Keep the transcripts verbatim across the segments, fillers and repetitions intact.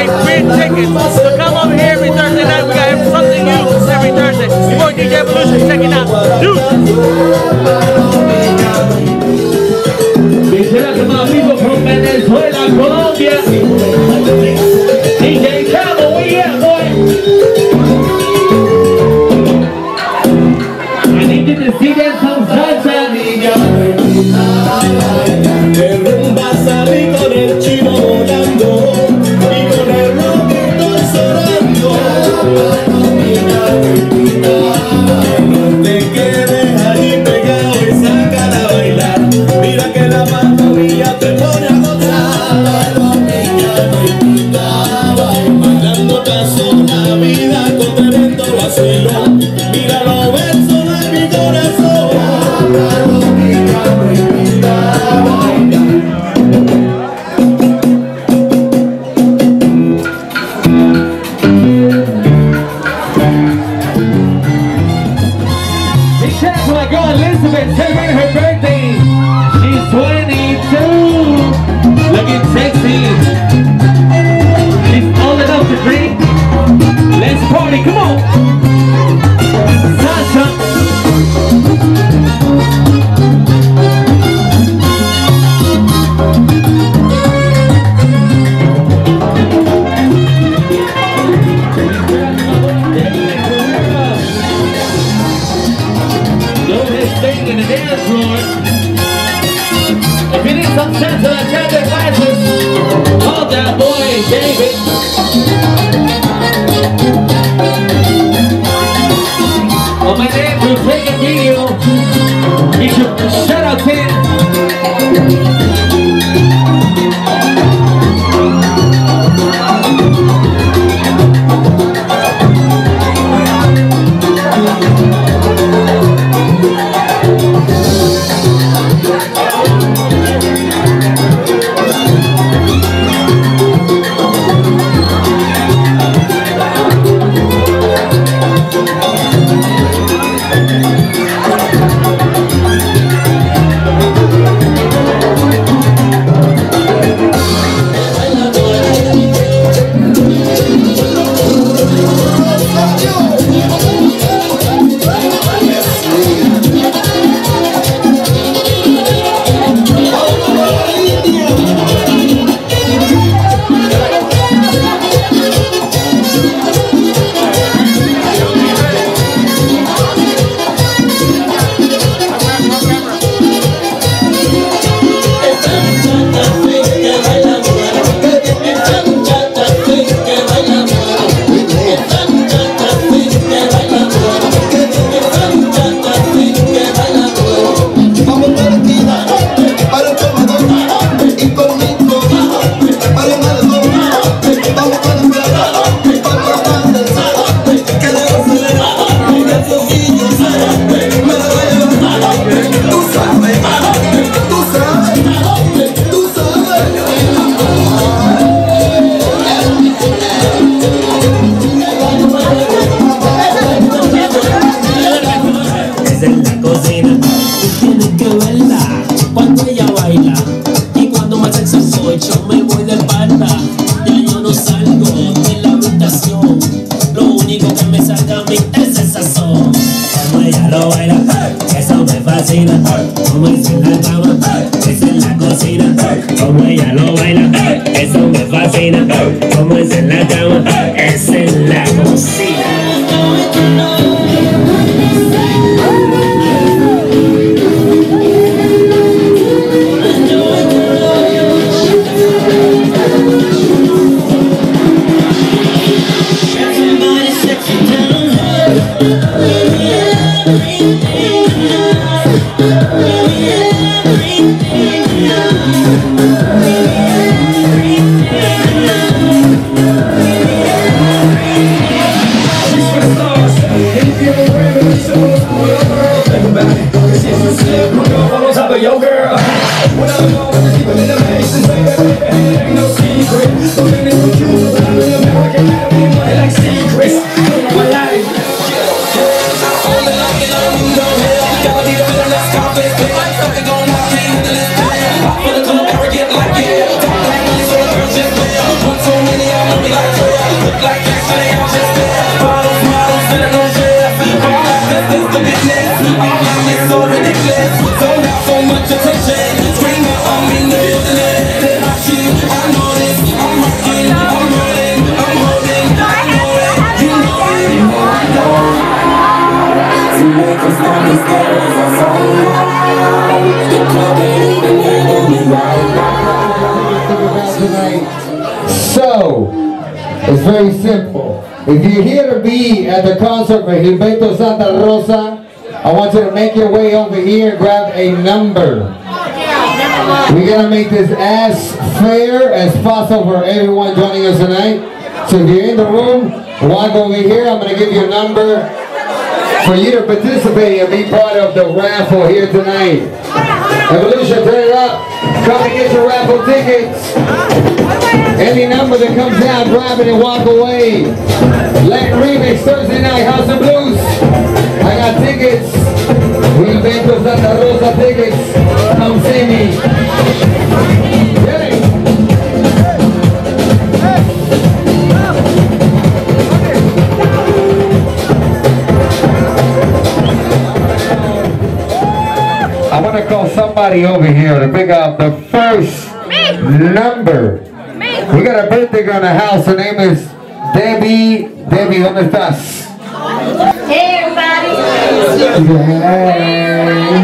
away free tickets. So come over here every Thursday night. We got something new every Thursday. Your boy D J Evolution checking out. Shout out to my people from Venezuela, Colombia. D J Cabo, where you at, boy? I need you to see that some salsa. De rumba salí con el chino volando y con el roquito sonando. No te quedes ahí pegado y sácala a bailar. Mira que la pantorrilla te pone a gozar. Bailando caso la vida con tremendo vacilo. Mira los versos de mi corazón. Elizabeth celebrating her birthday. She's twenty-two, looking sexy. She's old enough to drink. Let's party, come on. Sasha. In the dance floor. If you need some sense of attendant classes, call that boy David. On my name to take a video, he should shut up in. Como es en la cama, es en la cocina. Como ella lo baila, eso me fascina. Como es en la cama, es en la cocina. Yo girl, when I'm on the deep in the mason, baby, ain't no secret. So many confused, I'm in America, I be money like secrets. My life, only like it on you, no hell. Gotta be the feeling that's confident, like something gon' knock me into this bed. For the club, arrogant like yeah. Talk like money, so the girls just fail. One too many, I'm gonna be like. like Jackson, they all just there. Bottles, models, and no chef. All access is the business. Online is so ridiculous. Don't have so much attention. Scream out, I'm in the building. Then I shoot, I know this. I'm rocking, I'm rolling, I'm holding. I know it, you know it. You know I know it. To make us understand what's on life. The club ain't even handle me right now. So, it's very simple. If you're here to be at the concert for Gilberto Santa Rosa, I want you to make your way over here and grab a number. We're going to make this as fair as possible for everyone joining us tonight. So if you're in the room, walk over here. I'm going to give you a number for you to participate and be part of the raffle here tonight. Evolution, turn it up. Come and get your raffle tickets. Any number that comes out, grab it and walk away. Latin Remix, Thursday night, House of Blues. I got tickets. Gilberto Santa Rosa tickets. Come see me. Get it. I want to call somebody over here to pick up the first number. We got a birthday girl in the house. Her name is Debbie. Debbie, ¿dónde estás? Hey, everybody. Hey.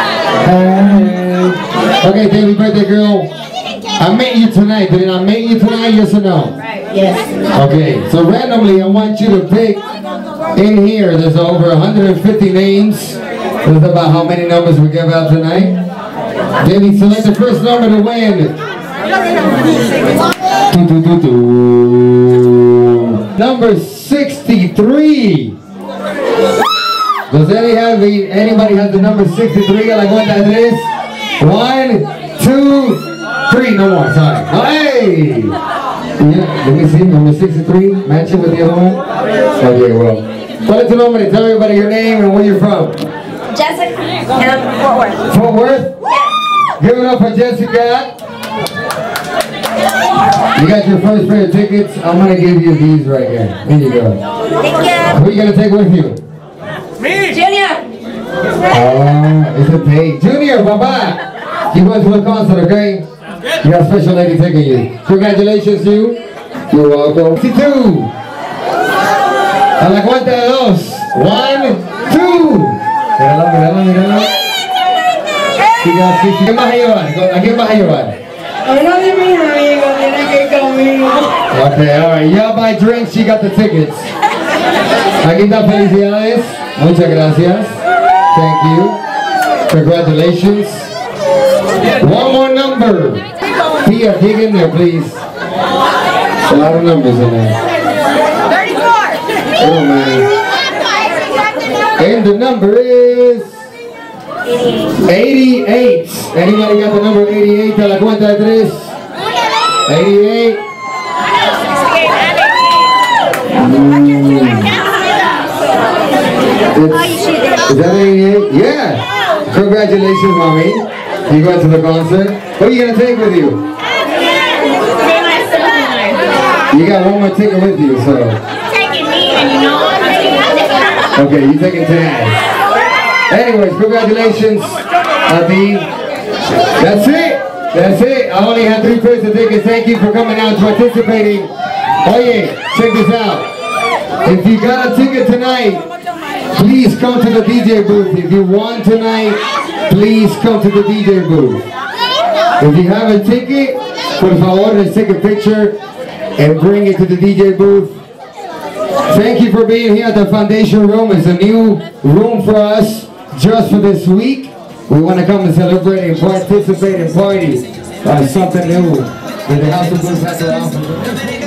Hey. Okay, Debbie, birthday girl. I met you tonight. Did I meet you tonight? Yes or no? Yes. Okay, so randomly, I want you to pick in here. There's over one hundred fifty names. That's about how many numbers we give out tonight. Debbie, select the first number to win. Do, do, do, do. Number sixty-three. Does any have the, anybody have the number sixty-three? I like what that is. One, two, three. No more. Sorry. Hey. Yeah. Let me see. Number sixty-three. Match it with the other one. Okay. Well, tell it to nobody. Tell everybody your name and where you're from. Jessica, and I'm from Fort Worth. Fort Worth? Yes. Give it up for Jessica. You got your first pair of tickets. I'm going to give you these right here. Here you go. Thank you. Who are you going to take with you? Me! Junior. Oh, it's a date. Junior, bye-bye. You went to the concert, okay? You got a special lady taking you. Congratulations, you. You're welcome. sixty-two. A la cuenta de dos. One, two. Míralo, míralo, míralo. ¿A quién vas a llevar? ¿A quién vas a llevar? Uno de mis amigos tiene que ir conmigo. Okay, alright. Y'all buy drinks, she got the tickets. Aquí está, felicidades. Muchas gracias. Thank you. Congratulations. One more number. Tia, dig in there, please. A lot of numbers in there. thirty-four. Oh, man. And the number is eighty-eight. Anybody got the number eighty-eight? A la cuenta de tres. eighty-eight. Mm. Is that eighty-eight? Yeah. Congratulations, mommy. You going to the concert? What are you going to take with you? You got one more ticket with you, so. Taking me, and you know what? Okay, you taking Taz. Anyways, congratulations, Adi. That's it. That's it. I only had three pairs of tickets. Thank you for coming out and participating. Oh yeah, check this out. If you got a ticket tonight, please come to the D J booth. If you won tonight, please come to the D J booth. If you have a ticket, por favor, let's take a picture and bring it to the D J booth. Thank you for being here at the Foundation Room. It's a new room for us just for this week. We want to come and celebrate and participate and party on something new that the House of Blues has to offer.